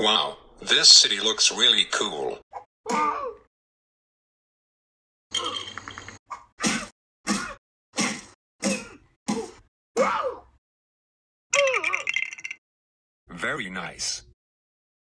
Wow, this city looks really cool. Very nice.